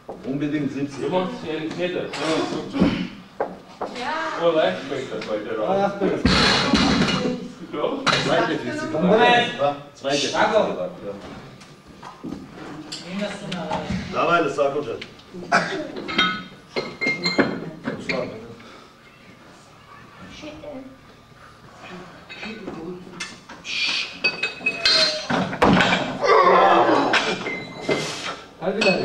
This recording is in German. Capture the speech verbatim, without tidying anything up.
Unbedingt siebzig. Du machst hier eine Kette. Ja. Oh, leicht schmeckt das bei dir raus. Doch? Zweite Pizza. Zweite Pizza. Давай, Лисак уже. Halt wieder.